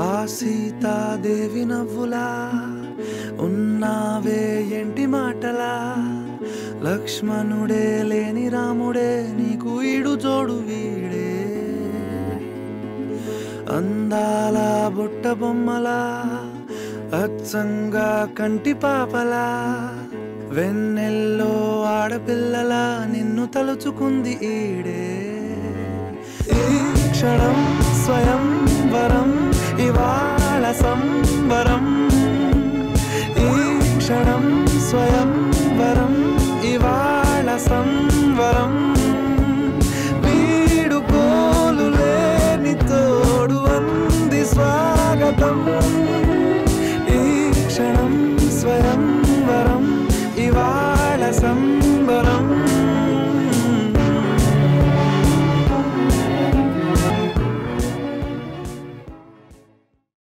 ఆ సీతాదేవి నవ్వులా ఉన్నావే ఎంటి మాటలా, లక్ష్మణుడే లేని రాముడే నీకు ఈడు జోడు వీడే. అందాల బుట్ట బొమ్మలా అచ్చంగా కంటి పాపలా, వెన్నెల్లో ఆడపిల్లలా నిన్ను తలుచుకుంది ఈడే. ఈ క్షణం స్వయం వరం ఇవాళ సంబరం, ఈ క్షణం స్వయం వరం ఇవాళ సంబరం.